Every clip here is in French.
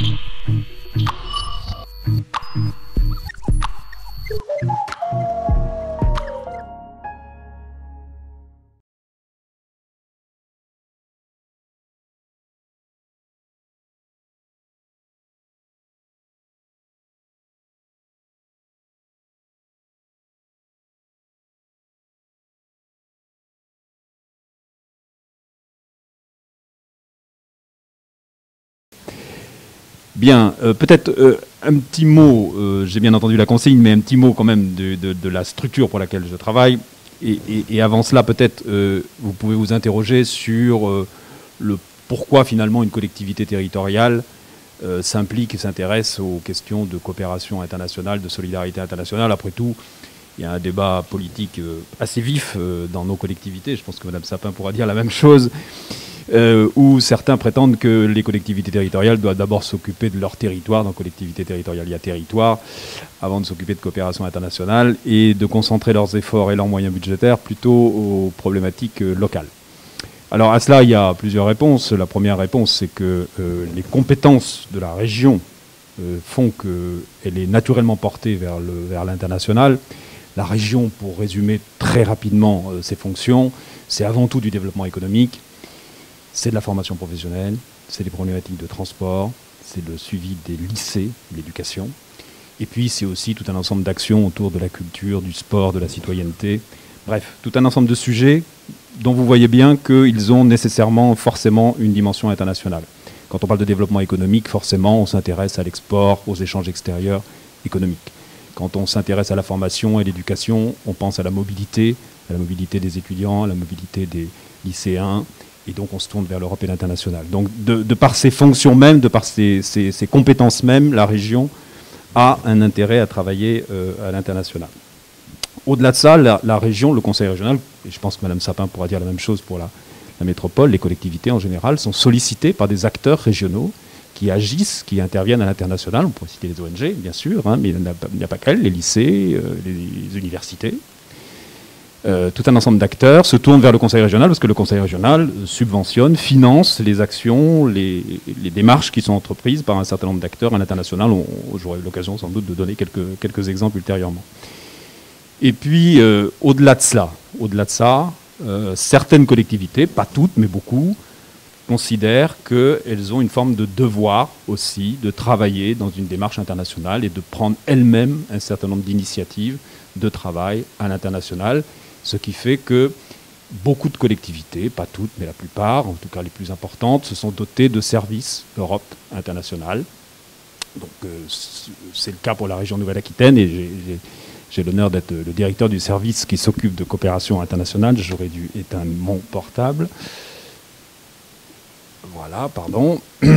Bien, peut-être un petit mot, j'ai bien entendu la consigne, mais un petit mot quand même de la structure pour laquelle je travaille. Et avant cela, peut-être, vous pouvez vous interroger sur le pourquoi finalement une collectivité territoriale s'implique et s'intéresse aux questions de coopération internationale, de solidarité internationale. Après tout, il y a un débat politique assez vif dans nos collectivités. Je pense que Mme Sapin pourra dire la même chose. Où certains prétendent que les collectivités territoriales doivent d'abord s'occuper de leur territoire. Dans collectivité territoriale, il y a territoire, avant de s'occuper de coopération internationale, et de concentrer leurs efforts et leurs moyens budgétaires plutôt aux problématiques locales. Alors à cela, il y a plusieurs réponses. La première réponse, c'est que les compétences de la région font qu'elle est naturellement portée vers l'international. La région, pour résumer très rapidement ses fonctions, c'est avant tout du développement économique. C'est de la formation professionnelle, c'est des problématiques de transport, c'est le suivi des lycées, l'éducation. Et puis c'est aussi tout un ensemble d'actions autour de la culture, du sport, de la citoyenneté. Bref, tout un ensemble de sujets dont vous voyez bien qu'ils ont nécessairement, forcément, une dimension internationale. Quand on parle de développement économique, forcément, on s'intéresse à l'export, aux échanges extérieurs économiques. Quand on s'intéresse à la formation et l'éducation, on pense à la mobilité des étudiants, à la mobilité des lycéens, et donc on se tourne vers l'Europe et l'international. Donc de par ses fonctions mêmes, de par ses compétences mêmes, la région a un intérêt à travailler à l'international. Au-delà de ça, la région, le conseil régional, et je pense que Mme Sapin pourra dire la même chose pour la métropole, les collectivités en général, sont sollicitées par des acteurs régionaux qui agissent, qui interviennent à l'international. On pourrait citer les ONG, bien sûr, hein, mais il n'y a pas qu'elles, les lycées, les universités. Tout un ensemble d'acteurs se tournent vers le conseil régional parce que le conseil régional subventionne, finance les actions, les démarches qui sont entreprises par un certain nombre d'acteurs à l'international. J'aurai l'occasion sans doute de donner quelques exemples ultérieurement. Et puis, au-delà de ça, certaines collectivités, pas toutes, mais beaucoup, considèrent qu'elles ont une forme de devoir aussi de travailler dans une démarche internationale et de prendre elles-mêmes un certain nombre d'initiatives de travail à l'international. Ce qui fait que beaucoup de collectivités, pas toutes, mais la plupart, en tout cas les plus importantes, se sont dotées de services Europe internationale. Donc c'est le cas pour la région Nouvelle-Aquitaine et j'ai l'honneur d'être le directeur du service qui s'occupe de coopération internationale. J'aurais dû éteindre mon portable. Voilà, pardon.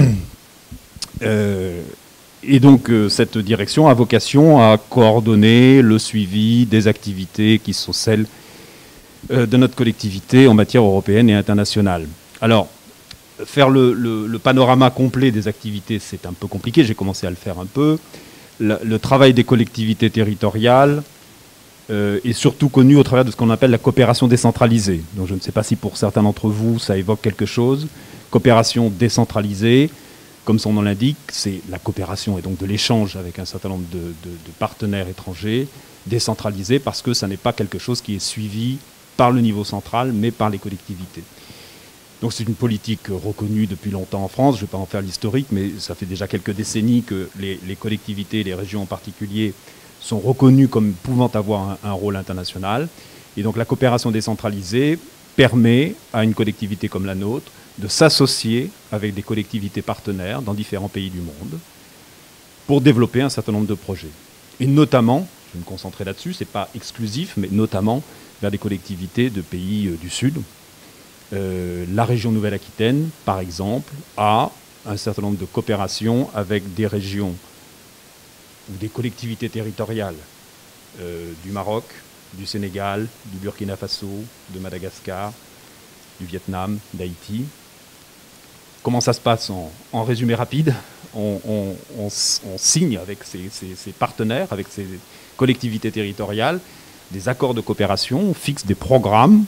Et donc cette direction a vocation à coordonner le suivi des activités qui sont celles de notre collectivité en matière européenne et internationale. Alors, faire le panorama complet des activités, c'est un peu compliqué. J'ai commencé à le faire un peu. Le travail des collectivités territoriales est surtout connu au travers de ce qu'on appelle la coopération décentralisée. Donc je ne sais pas si pour certains d'entre vous, ça évoque quelque chose. Coopération décentralisée, comme son nom l'indique, c'est la coopération et donc de l'échange avec un certain nombre de partenaires étrangers, décentralisée parce que ça n'est pas quelque chose qui est suivi par le niveau central, mais par les collectivités. Donc c'est une politique reconnue depuis longtemps en France. Je ne vais pas en faire l'historique, mais ça fait déjà quelques décennies que les collectivités, les régions en particulier, sont reconnues comme pouvant avoir un rôle international. Et donc la coopération décentralisée permet à une collectivité comme la nôtre de s'associer avec des collectivités partenaires dans différents pays du monde pour développer un certain nombre de projets. Et notamment, je vais me concentrer là-dessus, ce n'est pas exclusif, mais notamment vers des collectivités de pays du Sud. La région Nouvelle-Aquitaine, par exemple, a un certain nombre de coopérations avec des régions ou des collectivités territoriales du Maroc, du Sénégal, du Burkina Faso, de Madagascar, du Vietnam, d'Haïti. Comment ça se passe en résumé rapide? On signe avec ces partenaires, avec ces collectivités territoriales, des accords de coopération, on fixe des programmes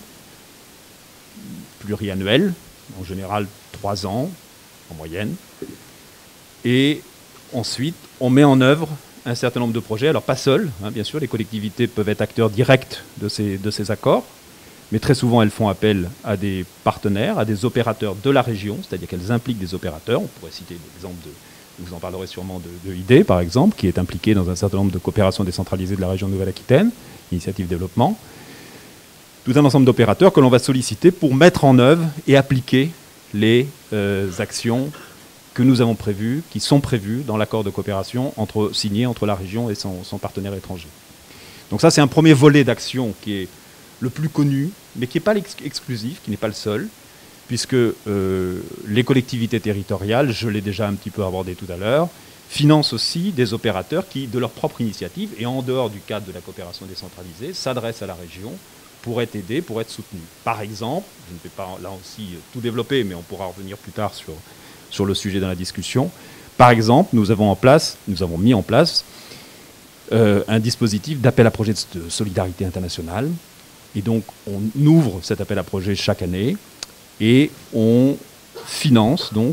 pluriannuels, en général 3 ans en moyenne, Et ensuite, on met en œuvre un certain nombre de projets. Alors pas seuls, hein, bien sûr, les collectivités peuvent être acteurs directs de ces accords, mais très souvent elles font appel à des partenaires, à des opérateurs de la région, c'est-à-dire qu'elles impliquent des opérateurs. On pourrait citer l'exemple vous en parlerez sûrement de ID, par exemple, qui est impliqué dans un certain nombre de coopérations décentralisées de la région de Nouvelle-Aquitaine, Initiative Développement. Tout un ensemble d'opérateurs que l'on va solliciter pour mettre en œuvre et appliquer les actions que nous avons prévues, qui sont prévues dans l'accord de coopération signé entre la région et son partenaire étranger. Donc ça, c'est un premier volet d'action qui est le plus connu, mais qui n'est pas exclusif, qui n'est pas le seul, puisque les collectivités territoriales, je l'ai déjà un petit peu abordé tout à l'heure, financent aussi des opérateurs qui, de leur propre initiative, et en dehors du cadre de la coopération décentralisée, s'adressent à la région pour être aidés, pour être soutenus. Par exemple, je ne vais pas là aussi tout développer, mais on pourra revenir plus tard sur le sujet dans la discussion. Par exemple, nous avons mis en place un dispositif d'appel à projet de solidarité internationale. Et donc, on ouvre cet appel à projet chaque année et on finance donc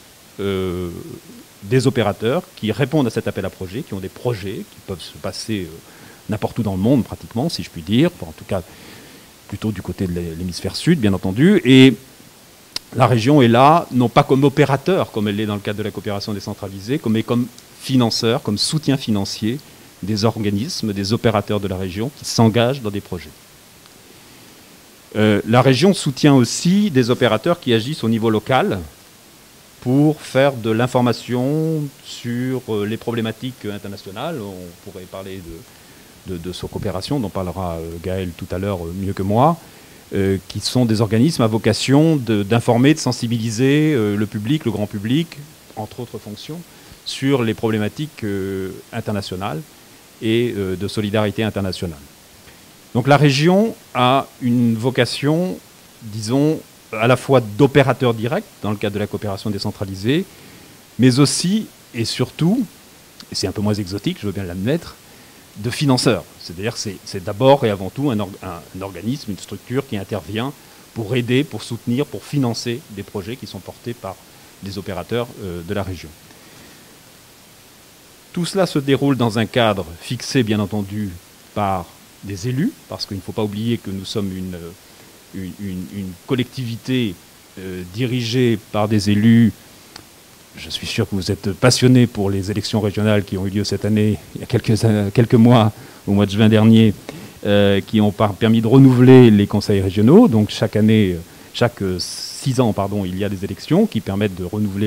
des opérateurs qui répondent à cet appel à projet, qui ont des projets qui peuvent se passer n'importe où dans le monde pratiquement, si je puis dire, en tout cas plutôt du côté de l'hémisphère sud, bien entendu. Et la région est là, non pas comme opérateur, comme elle l'est dans le cadre de la coopération décentralisée, mais comme financeur, comme soutien financier des organismes, des opérateurs de la région qui s'engagent dans des projets. La région soutient aussi des opérateurs qui agissent au niveau local pour faire de l'information sur les problématiques internationales. On pourrait parler de sa coopération, dont parlera Gaël tout à l'heure mieux que moi, qui sont des organismes à vocation d'informer, de sensibiliser le public, le grand public, entre autres fonctions, sur les problématiques internationales et de solidarité internationale. Donc la région a une vocation, disons, à la fois d'opérateur direct, dans le cadre de la coopération décentralisée, mais aussi et surtout, et c'est un peu moins exotique, je veux bien l'admettre, de financeur. C'est-à-dire que c'est d'abord et avant tout un organisme, une structure qui intervient pour aider, pour soutenir, pour financer des projets qui sont portés par des opérateurs de la région. Tout cela se déroule dans un cadre fixé, bien entendu, par des élus, parce qu'il ne faut pas oublier que nous sommes une collectivité dirigée par des élus. Je suis sûr que vous êtes passionnés pour les élections régionales qui ont eu lieu cette année, il y a quelques mois, au mois de juin dernier, qui ont permis de renouveler les conseils régionaux. Donc chaque année, chaque 6 ans, pardon, il y a des élections qui permettent de renouveler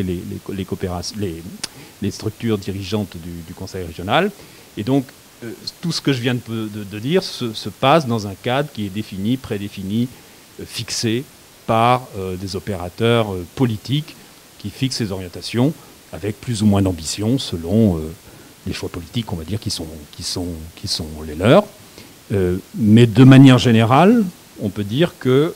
les structures dirigeantes du conseil régional. Et donc, tout ce que je viens de dire se passe dans un cadre qui est défini, prédéfini, fixé par des opérateurs politiques qui fixent ces orientations avec plus ou moins d'ambition selon les choix politiques, on va dire, qui sont les leurs. Mais de manière générale, on peut dire que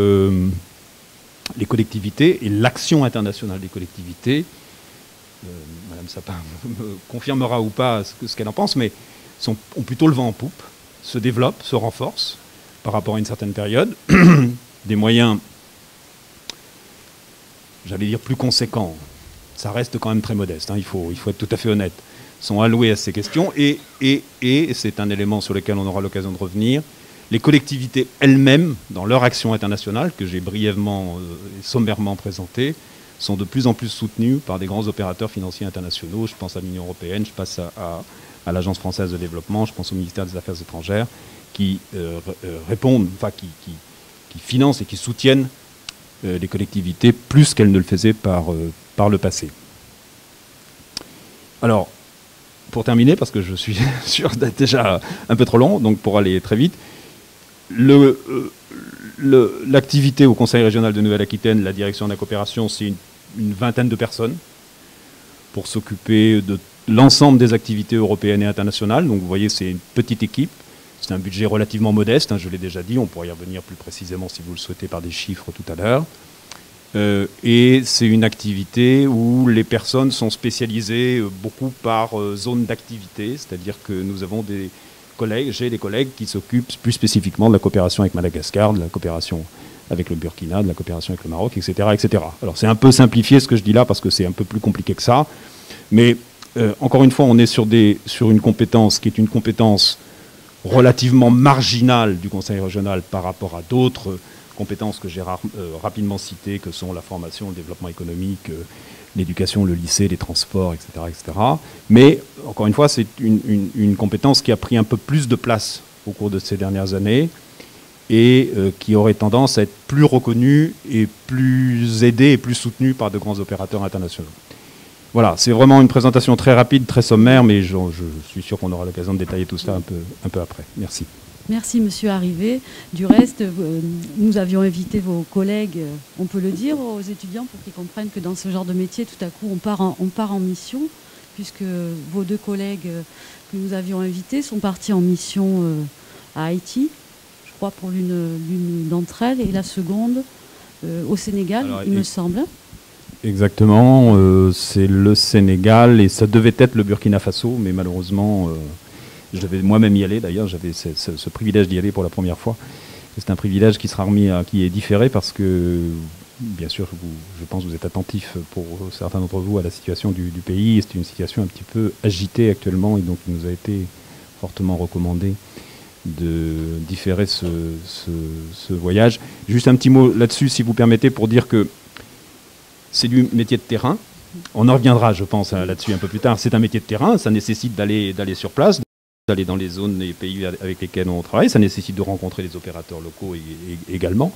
les collectivités et l'action internationale des collectivités, Madame Sapin me confirmera ou pas ce qu'elle en pense, mais ont plutôt le vent en poupe, se développent, se renforcent par rapport à une certaine période, des moyens, j'allais dire plus conséquents, ça reste quand même très modeste, hein, il faut être tout à fait honnête, sont alloués à ces questions et c'est un élément sur lequel on aura l'occasion de revenir, les collectivités elles-mêmes, dans leur action internationale, que j'ai brièvement et sommairement présentée, sont de plus en plus soutenues par des grands opérateurs financiers internationaux. Je pense à l'Union européenne, je pense à l'Agence française de développement, je pense au ministère des Affaires étrangères, qui répondent, enfin qui financent et qui soutiennent les collectivités plus qu'elles ne le faisaient par le passé. Alors, pour terminer, parce que je suis sûr d'être déjà un peu trop long, donc pour aller très vite, l'activité au Conseil régional de Nouvelle-Aquitaine, la direction de la coopération, c'est une vingtaine de personnes pour s'occuper de l'ensemble des activités européennes et internationales. Donc vous voyez, c'est une petite équipe. C'est un budget relativement modeste, hein, je l'ai déjà dit. On pourrait y revenir plus précisément si vous le souhaitez par des chiffres tout à l'heure. Et c'est une activité où les personnes sont spécialisées beaucoup par zone d'activité, c'est-à-dire que nous avons j'ai des collègues qui s'occupent plus spécifiquement de la coopération avec Madagascar, de la coopération avec le Burkina, de la coopération avec le Maroc, etc., etc. Alors c'est un peu simplifié ce que je dis là parce que c'est un peu plus compliqué que ça. Mais encore une fois, on est sur une compétence qui est une compétence relativement marginale du Conseil régional par rapport à d'autres compétences que j'ai rapidement citées, que sont la formation, le développement économique, l'éducation, le lycée, les transports, etc., etc. Mais, encore une fois, c'est une compétence qui a pris un peu plus de place au cours de ces dernières années et qui aurait tendance à être plus reconnue et plus aidée et plus soutenue par de grands opérateurs internationaux. Voilà, c'est vraiment une présentation très rapide, très sommaire, mais je suis sûr qu'on aura l'occasion de détailler tout ça un peu après. Merci. Merci, Monsieur Arrivé. Du reste, nous avions invité vos collègues, on peut le dire, aux étudiants pour qu'ils comprennent que dans ce genre de métier, tout à coup, on part en mission, puisque vos deux collègues que nous avions invités sont partis en mission à Haïti, je crois pour l'une d'entre elles, et la seconde au Sénégal, alors, il me semble. Exactement, c'est le Sénégal et ça devait être le Burkina Faso, mais malheureusement, je devais moi-même y aller. D'ailleurs, j'avais ce privilège d'y aller pour la première fois. C'est un privilège qui sera remis, qui est différé parce que, bien sûr, je pense que vous êtes attentifs pour certains d'entre vous à la situation du pays. C'est une situation un petit peu agitée actuellement et donc il nous a été fortement recommandé de différer ce voyage. Juste un petit mot là-dessus, si vous permettez, pour dire que c'est du métier de terrain. On en reviendra, je pense, là-dessus un peu plus tard. C'est un métier de terrain, ça nécessite d'aller sur place, d'aller dans les zones et pays avec lesquels on travaille. Ça nécessite de rencontrer les opérateurs locaux également.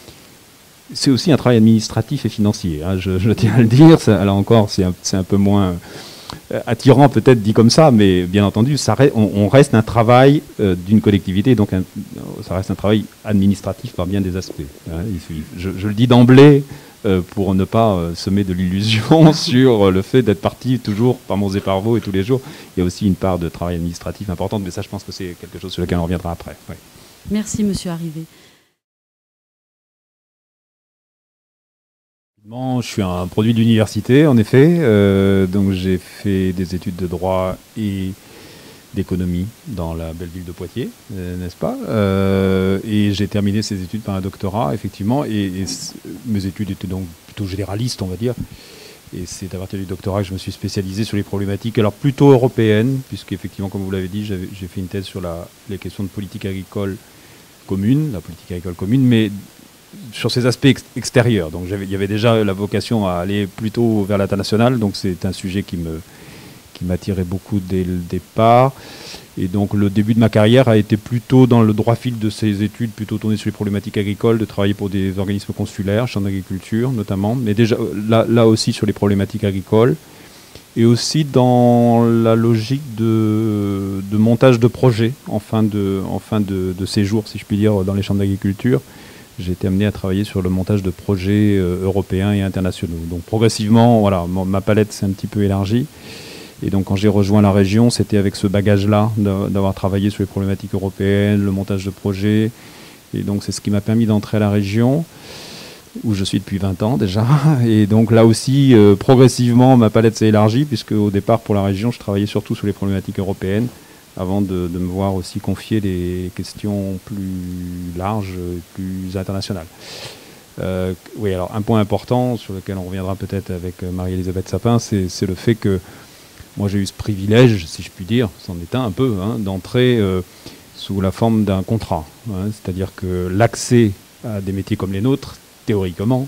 C'est aussi un travail administratif et financier, hein, je tiens à le dire. Ça, là encore, c'est un peu moins attirant peut-être dit comme ça, mais bien entendu, on reste un travail d'une collectivité, donc ça reste un travail administratif par bien des aspects. Hein. Je le dis d'emblée, pour ne pas semer de l'illusion sur le fait d'être parti toujours par Monts et par Vaux et tous les jours. Il y a aussi une part de travail administratif importante, mais ça, je pense que c'est quelque chose sur lequel on reviendra après. Ouais. Merci, Monsieur Arrivé. Bon, je suis un produit de l'université, en effet. Donc j'ai fait des études de droit et d'économie dans la belle ville de Poitiers, n'est-ce pas, et j'ai terminé ces études par un doctorat, effectivement, et mes études étaient donc plutôt généralistes, on va dire, et c'est à partir du doctorat que je me suis spécialisé sur les problématiques, alors plutôt européennes, puisqu'effectivement, comme vous l'avez dit, j'ai fait une thèse sur les questions de politique agricole commune, la politique agricole commune, mais sur ces aspects extérieurs. Donc il y avait déjà la vocation à aller plutôt vers l'international, donc c'est un sujet qui m'attirait beaucoup dès le départ. Et donc le début de ma carrière a été plutôt dans le droit fil de ces études, plutôt tourné sur les problématiques agricoles, de travailler pour des organismes consulaires, champs d'agriculture notamment, mais déjà là aussi sur les problématiques agricoles, et aussi dans la logique de montage de projets en fin de séjour, si je puis dire, dans les champs d'agriculture. J'ai été amené à travailler sur le montage de projets européens et internationaux. Donc progressivement, voilà, ma palette s'est un petit peu élargie. Et donc quand j'ai rejoint la région, c'était avec ce bagage-là d'avoir travaillé sur les problématiques européennes, le montage de projets. Et donc c'est ce qui m'a permis d'entrer à la région, où je suis depuis 20 ans déjà. Et donc là aussi, progressivement, ma palette s'est élargie, puisque au départ, pour la région, je travaillais surtout sur les problématiques européennes, avant de me voir aussi confier des questions plus larges et plus internationales. Oui, alors un point important, sur lequel on reviendra peut-être avec Marie-Elisabeth Sapin, c'est le fait que moi, j'ai eu ce privilège, si je puis dire, c'en est un peu, hein, d'entrer sous la forme d'un contrat. Hein, c'est-à-dire que l'accès à des métiers comme les nôtres, théoriquement,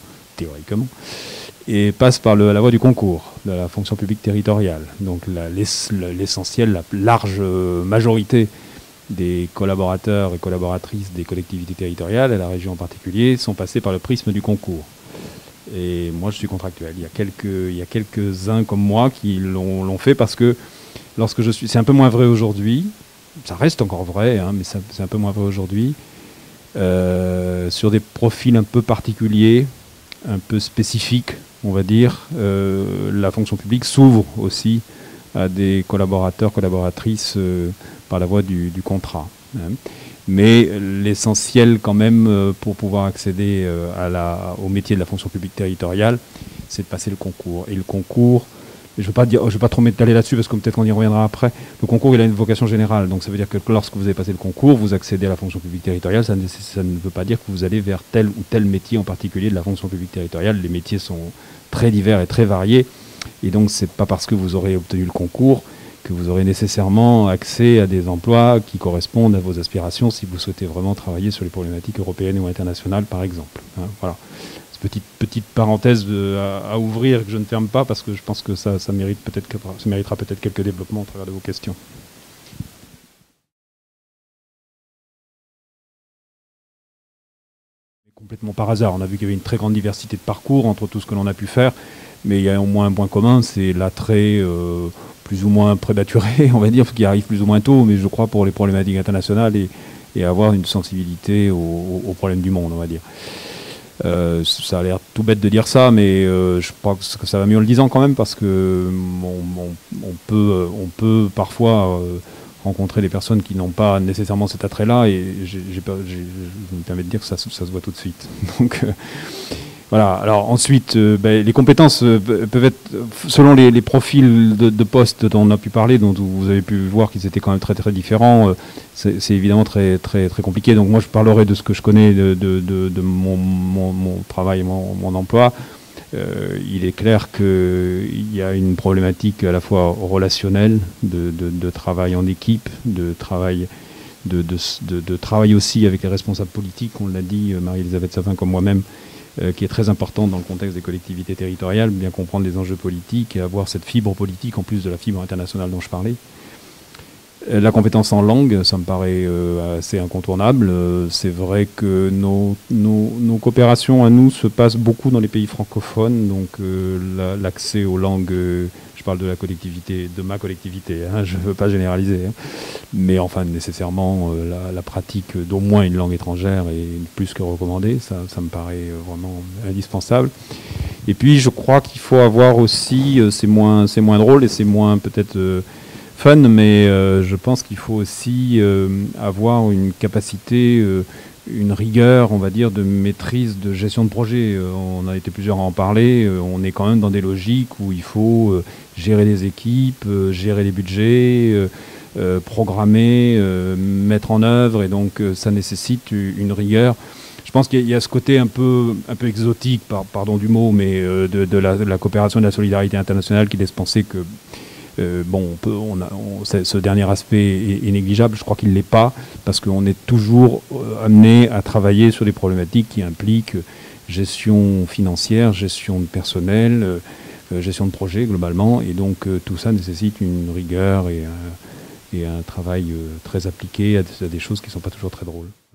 et passe par la voie du concours, de la fonction publique territoriale. Donc l'essentiel, la large majorité des collaborateurs et collaboratrices des collectivités territoriales, et la région en particulier, sont passés par le prisme du concours. Et moi, je suis contractuel. Il y a quelques-uns comme moi qui l'ont fait parce que lorsque je suis... C'est un peu moins vrai aujourd'hui. Ça reste encore vrai, hein, mais c'est un peu moins vrai aujourd'hui. Sur des profils un peu particuliers, un peu spécifiques, on va dire, la fonction publique s'ouvre aussi à des collaborateurs, collaboratrices par la voie du contrat. Hein. Mais l'essentiel quand même pour pouvoir accéder au métier de la fonction publique territoriale, c'est de passer le concours. Et le concours, je ne vais pas trop m'étaler là-dessus parce que peut-être qu'on y reviendra après, le concours il a une vocation générale. Donc ça veut dire que lorsque vous avez passé le concours, vous accédez à la fonction publique territoriale, ça ne veut pas dire que vous allez vers tel ou tel métier en particulier de la fonction publique territoriale. Les métiers sont très divers et très variés. Et donc, c'est pas parce que vous aurez obtenu le concours que vous aurez nécessairement accès à des emplois qui correspondent à vos aspirations si vous souhaitez vraiment travailler sur les problématiques européennes ou internationales, par exemple. Hein, voilà. Petite parenthèse à ouvrir que je ne ferme pas parce que je pense que ça méritera peut-être quelques développements au travers de vos questions. Complètement par hasard. On a vu qu'il y avait une très grande diversité de parcours entre tout ce que l'on a pu faire, mais il y a au moins un point commun, c'est l'attrait plus ou moins prématuré, on va dire, qui arrive plus ou moins tôt, mais je crois pour les problématiques internationales et avoir une sensibilité aux problèmes du monde, on va dire. Ça a l'air tout bête de dire ça, mais je crois que ça va mieux en le disant quand même, parce que on peut parfois rencontrer des personnes qui n'ont pas nécessairement cet attrait-là, et je me permets de dire que ça se voit tout de suite. Donc voilà. Alors ensuite, les compétences peuvent être, selon les profils de postes dont on a pu parler, dont vous avez pu voir qu'ils étaient quand même très très différents. C'est évidemment très très très compliqué. Donc moi je parlerai de ce que je connais de mon travail, mon emploi. Il est clair qu'il y a une problématique à la fois relationnelle, de travail en équipe, de travail aussi avec les responsables politiques, on l'a dit, Marie-Elisabeth Savin comme moi-même, qui est très importante dans le contexte des collectivités territoriales, bien comprendre les enjeux politiques et avoir cette fibre politique en plus de la fibre internationale dont je parlais. La compétence en langue, ça me paraît assez incontournable. C'est vrai que nos coopérations à nous se passent beaucoup dans les pays francophones, donc l'accès aux langues, je parle de la collectivité, de ma collectivité, hein, je ne veux pas généraliser, hein, mais enfin nécessairement la pratique d'au moins une langue étrangère est plus que recommandée, ça me paraît vraiment indispensable. Et puis je crois qu'il faut avoir aussi, c'est moins drôle et c'est moins peut-être fun, mais je pense qu'il faut aussi avoir une capacité, une rigueur, on va dire, de maîtrise de gestion de projet. On a été plusieurs à en parler. On est quand même dans des logiques où il faut gérer les équipes, gérer les budgets, programmer, mettre en œuvre, et donc ça nécessite une rigueur. Je pense qu'il y a ce côté un peu exotique, pardon du mot, mais de la coopération et de la solidarité internationale qui laisse penser que ce dernier aspect est négligeable. Je crois qu'il ne l'est pas, parce qu'on est toujours amené à travailler sur des problématiques qui impliquent gestion financière, gestion de personnel, gestion de projet globalement, et donc tout ça nécessite une rigueur et un travail très appliqué à des choses qui ne sont pas toujours très drôles.